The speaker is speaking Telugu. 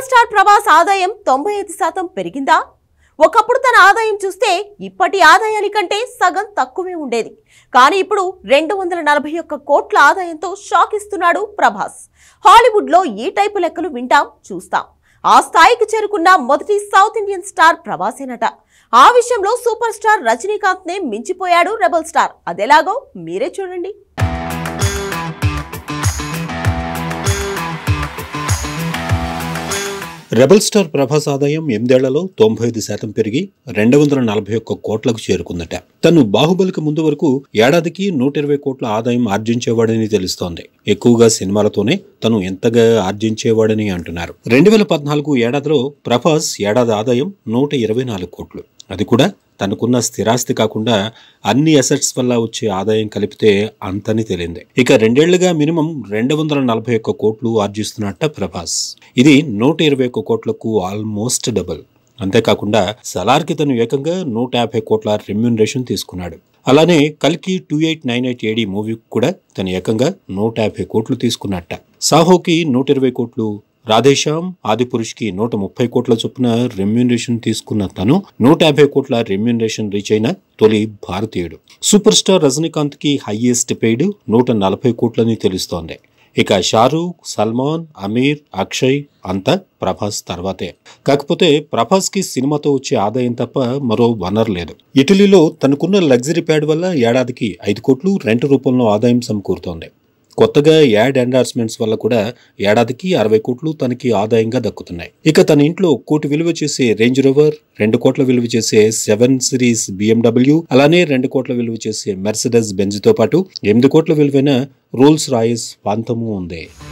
రెబల్ స్టార్ ప్రభాస్ ఆదాయం 95% పెరిగిందా? ఒకప్పుడు తన ఆదాయం చూస్తే ఇప్పటి ఆదాయానికంటే సగం తక్కువే ఉండేది. కానీ ఇప్పుడు 241 కోట్ల ఆదాయంతో షాక్ ఇస్తున్నాడు ప్రభాస్. హాలీవుడ్ లో ఈ టైపు లెక్కలు వింటాం, చూస్తాం. ఆ స్థాయికి చేరుకున్న మొదటి సౌత్ ఇండియన్ స్టార్ ప్రభాసేనట. ఆ విషయంలో సూపర్ స్టార్ రజనీకాంత్ నే మించిపోయాడు రెబల్ స్టార్. అదెలాగో మీరే చూడండి. రెబల్ స్టార్ ప్రభాస్ ఆదాయం 8 ఏళ్లలో 95% పెరిగి 241 కోట్లకు చేరుకుందట. తను బాహుబలికి ముందు వరకు ఏడాదికి 120 కోట్ల ఆదాయం ఆర్జించేవాడని తెలుస్తోంది. ఎక్కువగా సినిమాలతోనే తను ఎంతగా ఆర్జించేవాడని అంటున్నారు. 2014 ఏడాదిలో ప్రభాస్ ఏడాది ఆదాయం 124 కోట్లు. అది కూడా తనకున్న స్థిరాస్తి కాకుండా అన్ని అసెట్స్ వల్ల వచ్చే ఆదాయం కలిపితే అంతని తేలింది. ఇక 2 ఏళ్లుగా మినిమం 241 కోట్లు ఆర్జిస్తున్నట్ట ప్రభాస్. ఇది 121 కోట్లకు ఆల్మోస్ట్ డబుల్. అంతేకాకుండా సలార్కి తను ఏకంగా 150 కోట్ల రెమ్యూనరేషన్ తీసుకున్నాడు. అలానే కల్కి 2898 AD మూవీకి కూడా తను ఏకంగా 150 కోట్లు తీసుకున్నట్ట. సాహోకి 120 కోట్లు, రాధేశ్యామ్, ఆదిపురుష్ కి 130 కోట్ల చొప్పున రెమ్యూనరేషన్ తీసుకున్న తను 150 కోట్ల రెమ్యూనరేషన్ రీచ్ అయిన తొలి భారతీయుడు. సూపర్ స్టార్ రజనీకాంత్ కి హైయెస్ట్ పెయిడ్ 140 కోట్లని తెలుస్తోంది. ఇక షారూక్, సల్మాన్, అమీర్, అక్షయ్ అంతా ప్రభాస్ తర్వాతే. కాకపోతే ప్రభాస్ కి సినిమాతో వచ్చే ఆదాయం తప్ప మరో వనరు లేదు. ఇటలీలో తనకున్న లగ్జరీ ప్యాడ్ వల్ల ఏడాదికి 5 కోట్లు రెంట్ రూపంలో ఆదాయం సమకూరుతోంది. కొత్తగా యాడ్ ఎండార్స్మెంట్స్ వల్ల కూడా ఏడాదికి 60 కోట్లు తనకి ఆదాయంగా దక్కుతున్నాయి. ఇక తన ఇంట్లో 1 కోటి విలువ చేసే రేంజ్ రోవర్, 2 కోట్ల విలువ చేసే 7 సిరీస్ BMW, అలానే 2 కోట్ల విలువ చేసే మెర్సిడెస్ బెంజ్ తో పాటు 8 కోట్ల విలువైన రోల్స్ రాయిస్ పంతము ఉంది.